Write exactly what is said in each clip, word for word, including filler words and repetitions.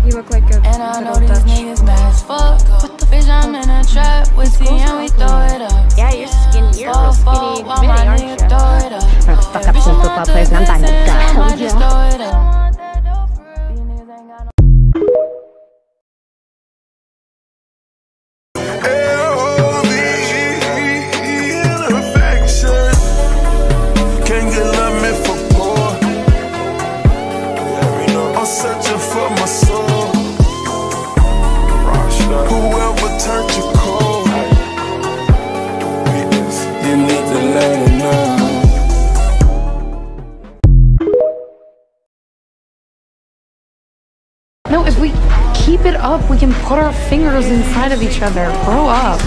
You look like a And I know little these Dutch. niggas mad as fuck. What the bitch, I'm in a trap with C and we throw it up. Yeah, you're skinny. You're real skinny While my mini, aren't nigga you? throw it up. Fuck up some football players and I'm buying a gun. I might just throw it up. These niggas ain't got no searching for my soul. Whoever turned you cold, you need to let it know. No, if we keep it up, we can put our fingers inside of each other. Grow up.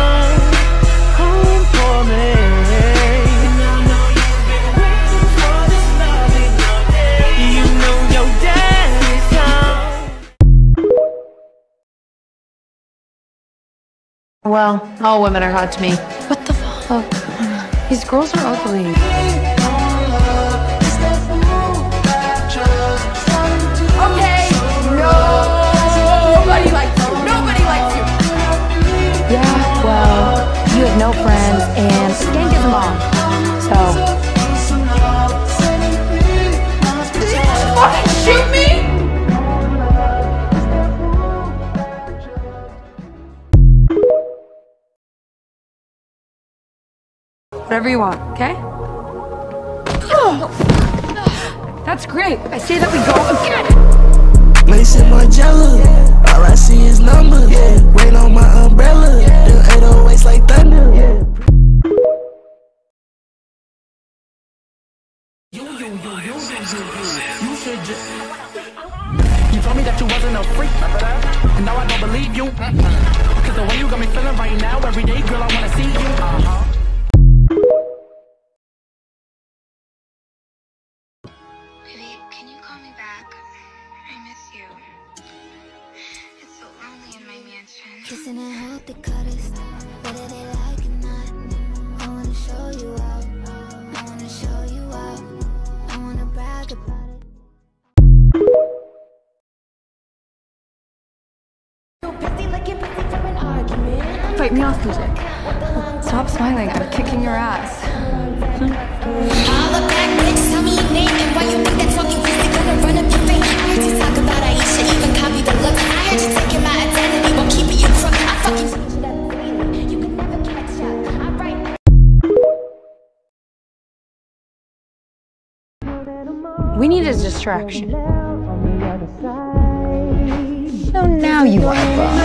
Well, all women are hot to me. What the fuck? These girls are ugly. Okay, nobody likes you. Nobody likes you. Yeah, well, you have no friends and Skank is a mom. So. Did you just fucking shoot me? Whatever you want, okay? That's great. I say that we go again. Lace in my jello, all I see is numbers. Yeah. Rain on my umbrella, yeah. Them eight oh eights like thunder. Yeah. You, you, you, you, you, you, you, you should just. You told me that you wasn't a freak, and now I don't believe you. Cause the way you got me feeling right now, every day, girl, I wanna see you. Uh-huh. Baby, can you call me back? I miss you. It's so lonely in my mansion. Kissing and hope they cut us, whether they like it or not. I wanna show you out. I wanna show you out. I wanna brag about it. Busy looking busy for an argument. Fight me off, music. Stop smiling. I'm kicking your ass. All the back bitch, tell me your name and why you think that talking easy gonna run up your face. I heard you talk about Aisha, even copy the look. I heard you taking my identity, won't keep it you crook. I fucking teach you that feeling, you can never catch up. I write. We need a distraction. So now you are fun.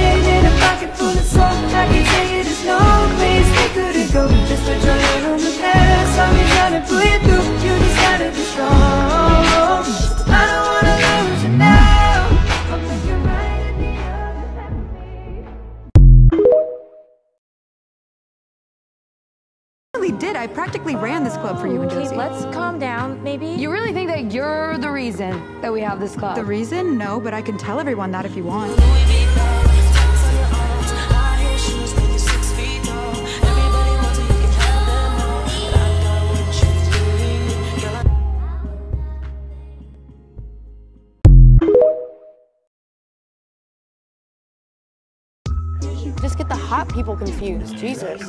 Did I practically ran this club for you and Josie? Let's calm down, maybe. You really think that you're the reason that we have this club? The reason? No, but I can tell everyone that if you want. Just get the hot people confused. Jesus.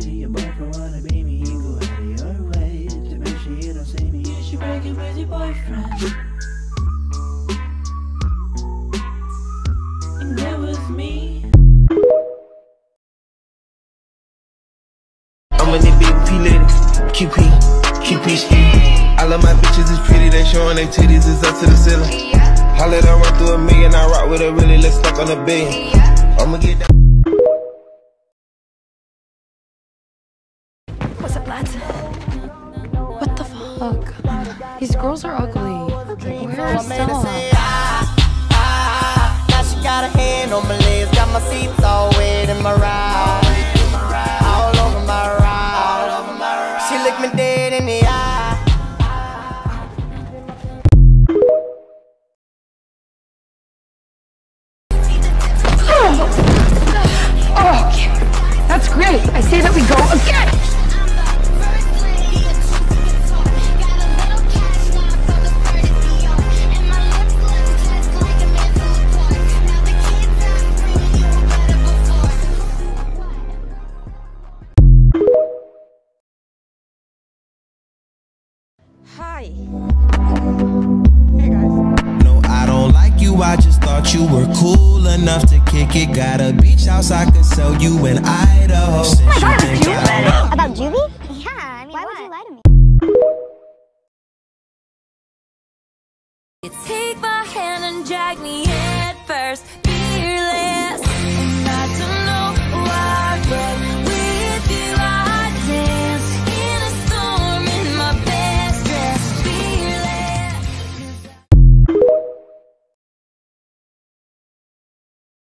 I'm in the big P lady, Q P, Q P street. All of my bitches is pretty, they showing their titties is up to the ceiling. I let her run through a million, I rock with her really, let's stuck on a billion. I'ma get down. What's up, lads? What the fuck? These girls are ugly. Where's Stella? Now she got her hand on my legs, got my seats all wet in my ride. All over my ride. She looked me dead in the eye. Oh, that's great. I say that we go again. Hi. Hey guys. No, I don't like you, I just thought you were cool enough to kick it. Got a beach house, I could sell you in Idaho. Since Oh my you God, think you I read it. don't- About Juvie? Yeah, I mean, why would you lie to me? You take my hand and drag me head first.